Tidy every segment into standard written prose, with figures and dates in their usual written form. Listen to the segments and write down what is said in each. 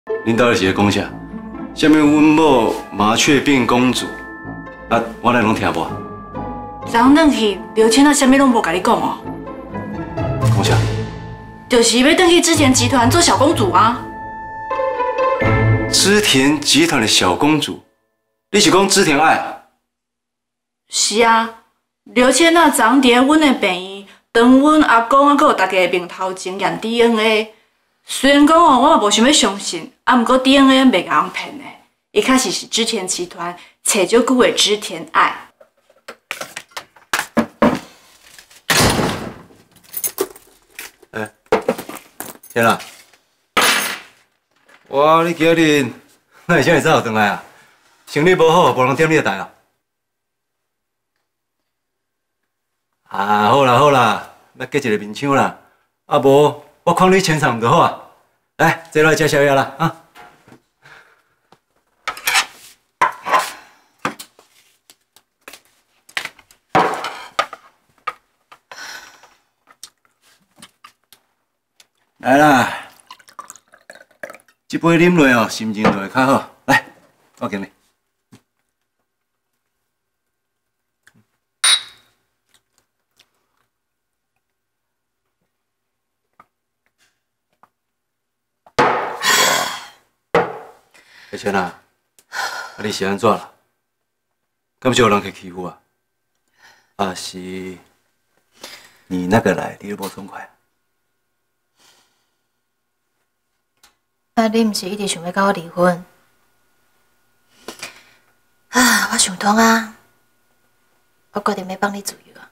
恁到底是咧讲啥？什么阮某麻雀变公主？啊，我来拢听无。 昨转去，刘谦啊，啥物拢无甲你讲哦。 讲啥？ 就是要转去织田集团做小公主啊。 织田集团的小公主，你是讲织田爱啊？ 是啊，刘谦啊，昨伫阮的病院，当阮阿公啊，佮有大家的面头前验 DNA。虽然讲哦，我嘛无想要相信，啊，毋过 DNA 袂甲人骗的，一开始是织田集团找足久的织田爱。 天啊！哇，你今日哪会这么早回来啊？生理无好，无人点你的台啊？啊，好啦好啦，要结一个面抢啦。啊无，我看你清场就好啊。来，坐来吃宵夜啦啊！来啦，这杯啉落哦，心情就会较好。来，我敬你。阿谦啊，你是安怎啦？敢是有人去欺负啊？啊是，你那个来，你无痛快？ 啊，你毋是一直想要甲我离婚？啊，我想通啊，我决定要放你自由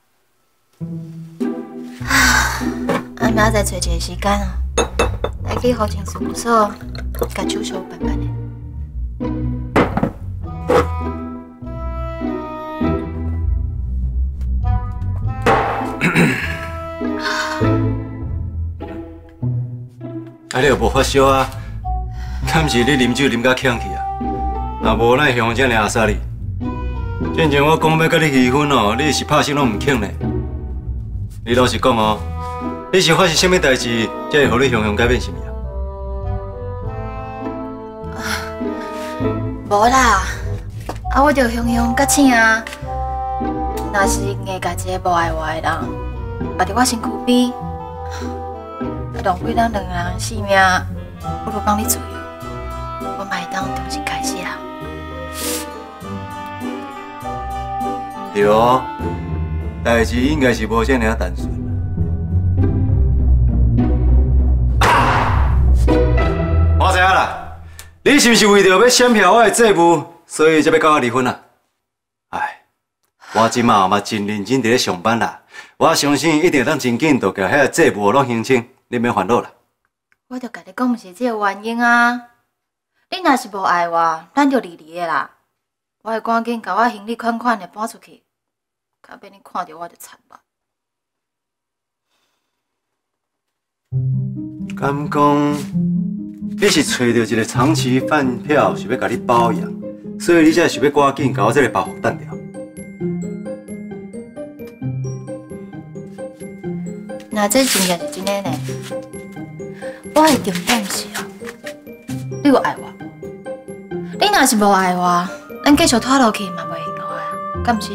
啊！啊，明仔载找一个时间啊，来去法庭事务所，甲手续办办的。 啊，你又无发烧啊？敢是你啉酒啉甲呛去啊？若无，咱向这尔阿杀你。之前我讲要甲你离婚哦，你是拍心拢唔肯呢。你老实讲哦，你是发生什么代志，才会互你向改变心意啊？ 无啦，啊，我着向较醒啊。若是硬甲一个无爱我的人摆伫我身躯边，浪费咱两个人性命，不如放你自由，我嘛会当重新开始啦。 对哦，代志应该是无这尔单纯。我知影啦，你是不是为着要闪票我的债务，所以才要跟我离婚啊？哎，我即马嘛真认真伫咧上班啦，我相信一定当真紧就甲遐债务拢还清，你免烦恼啦。 我着甲你讲，毋是这个原因啊！你若是无爱我，咱就离的啦。我会赶紧甲我行李款款的搬出去，较免你看到我就惨吧。 敢讲你是找到一个长期饭票，想要甲你包养，所以你才想要赶紧甲我这个包袱单掉。 那这真正是真的呢？我的重点是哦，你有爱我。你若是无爱我，咱继续拖落去嘛袂幸福啊，敢毋是？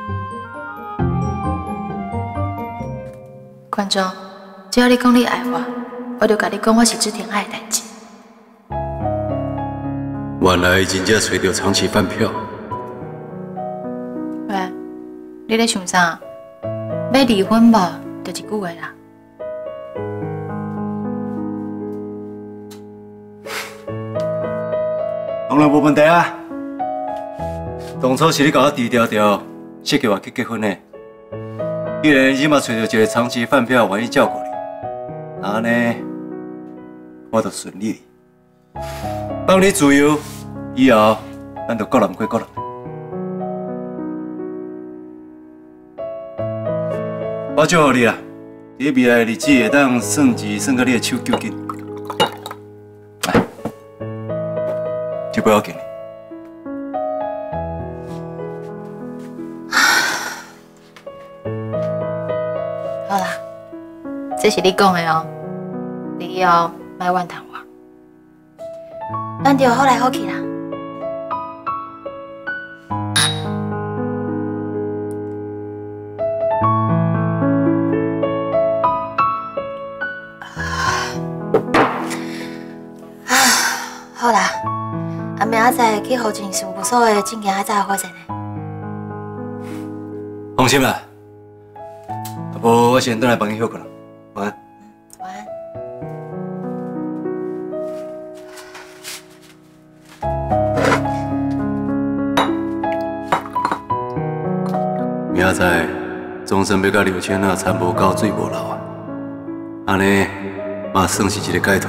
观众，只要你讲你爱我，我就甲你讲我是织田爱的代志。 原来真正找到长期饭票。 喂，你咧想啥？要离婚无？就一句话啦。 当然无问题啊。当初是你甲我低调调，设计我去结婚的。既然你嘛找到一个长期饭票愿意照顾你，安尼我就顺利，放你自由。以后咱就各人过各人。我祝福你啦！你未来的日子会当算钱算到你的手揪紧。来，这杯我敬你。 好啦，这是你讲的哦，你以后莫怨叹我。 咱就好来好去啦。好啦，明仔载去户政事务所的证件再来发现的。 放心啦，无我先回来帮你休困啦，晚安。 晚安。 明仔载总算要甲刘谦啊田无够水无流啊，安尼嘛算是一个解脱。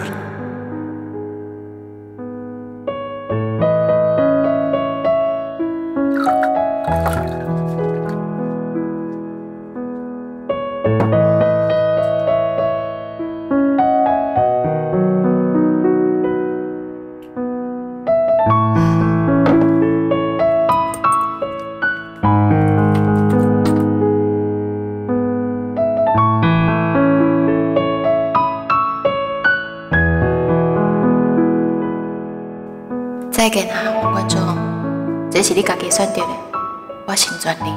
再见啊，王观众，这是你家己选择的，我成全你。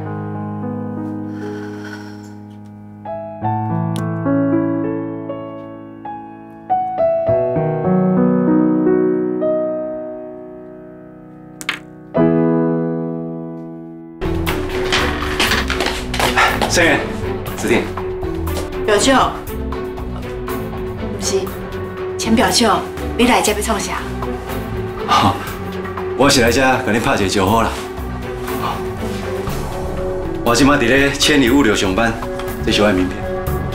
生源，子婷， 表舅，不是，钱表舅，你来这要创啥？ 我是来这甲你拍一个招呼啦。我即马伫咧千里物流上班，这是我的名片。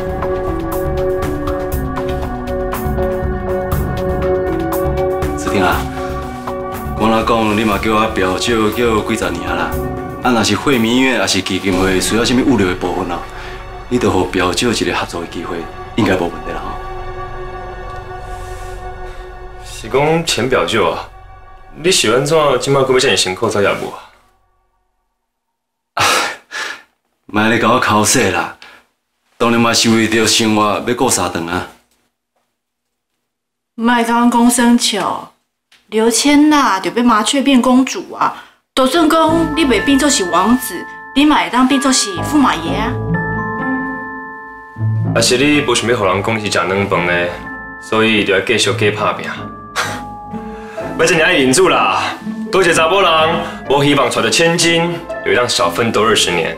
子婷啊，我若讲你嘛叫我表舅叫几十年啦。啊，若是惠民院也是基金会需要什么物流的部分啊，你就互表舅一个合作的机会，应该无问题啦吼。 是讲钱表舅啊？你是安怎今麦搁要遮尔辛苦才业务啊？ 莫咧甲我口说啦，当然嘛是为着生活要过三顿啊。 莫甲阮讲生笑，刘谦娜就要麻雀变公主啊！就算讲你袂变做是王子，你嘛会当变做是驸马爷啊！ 还是你无想要互人讲你是食软饭的，所以就要继续加打拼。要真正爱忍住啦！多一个查甫人，无希望娶到千金，就会让少奋斗20年。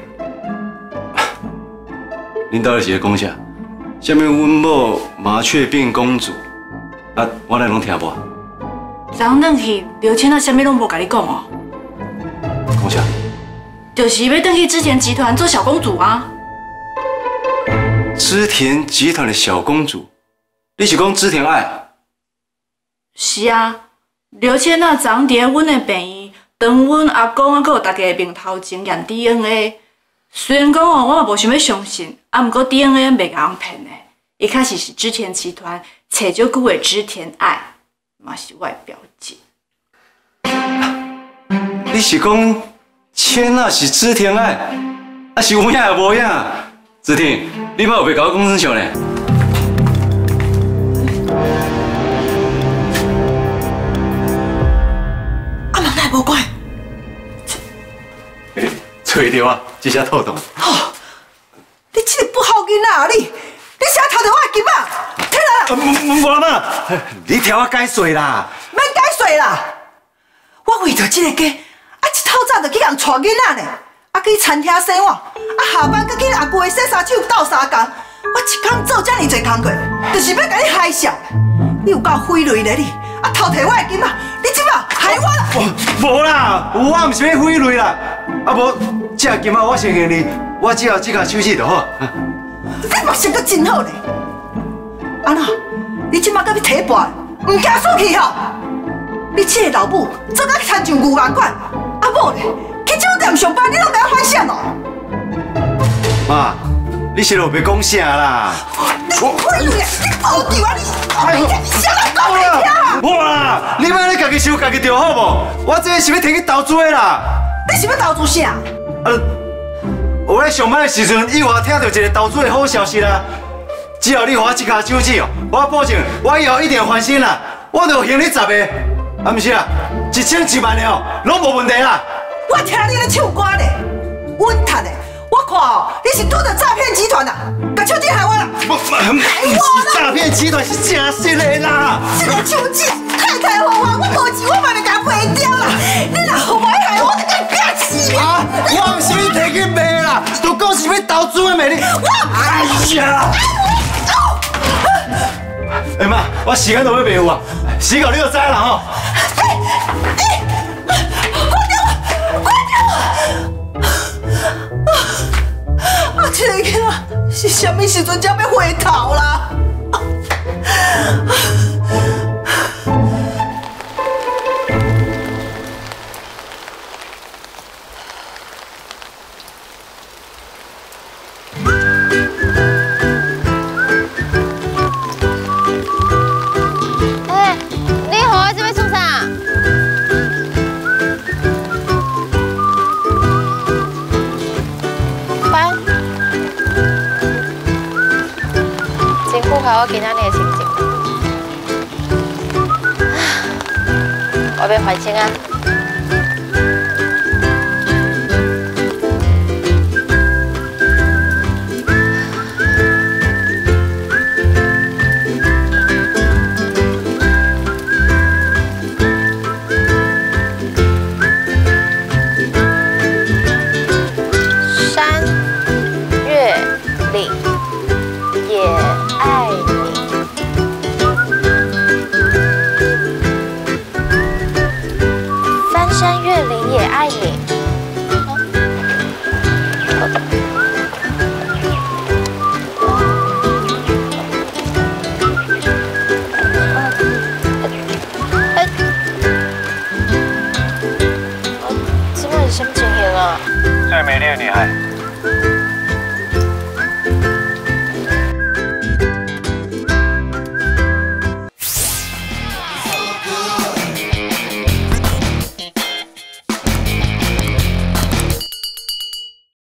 恁到底是咧讲啥？什么阮某麻雀变公主？啊，我来拢听无。 昨昏去刘谦娜啥物拢无甲你讲哦。 讲啥？ 就是要转去织田集团做小公主啊！ 织田集团的小公主，你是讲织田爱？ 是啊，刘谦娜昨昏伫咧阮的病院，当阮阿公啊，佮有大家的面头前验 DNA。虽然讲哦，我嘛无想要相信，啊，毋过 DNA 袂甲人骗的。一开始是织田集团找足久的织田爱，嘛是我的表姐。 你是讲千娜是织田爱，啊是有影也无影？织田，你莫有袂甲我讲真相呢？ 阿妈奈无怪， 吹着啊，这下透动。 你这个不好囡仔，你啥偷着我的金啊？听啦！ 无嘛，你听我解说啦。 免解说啦！我为着这个家，一透早就去人带囡仔呢，去餐厅生活，下班搁去阿姑的洗衫手斗相共。我一天做遮尔济工课，就是要甲你害笑。你有够匪类咧你！偷摕我的金啊！你即马害我啦！ 无啦，我毋是要匪类啦。啊无，这金啊，我承认你，我只要这个手指就好。 你目色阁真好呢。安怎？你即马搁要提拔，唔惊输去吼？你这个老母做甲亲像牛眼管，某咧去酒店上班，你拢甲我反闪哦。 妈，你是落别讲啥啦？ 你废类，你暴掉啊你！你啥人讲袂听？ 无啦，你莫咧家己收家己着好无？我这是要摕去投资的啦。 你是要投资啥？ 我咧上班的时阵，意外听到一个投资的好消息啦。只要你给我这卡手指哦，我保证我以后一定翻身啦。 我就还你10个，啊不是啊，1000、1万的哦，拢无问题啦。 我听你咧唱歌咧，稳赚的。我看哦，你是拄着诈骗集团啊，把手机害我啦！ 不是诈骗集团，是真实的啦。 这个手机太太好我，我无钱，我嘛袂甲卖掉啦。你若互我害，我就甲你拼死啊！我唔是要摕去卖啦，都讲是要投资的卖你。哎呀！哎妈，我时间都要卖有啊，死狗你就知啦吼。 这个囡仔是什么时阵才要回头啦？ 哎，你好，这边做啥？班。符合我今仔日的心情。我要还清啊！山月岭也爱你。翻山越岭也爱你。 这是什么情形啊？最美丽的女孩。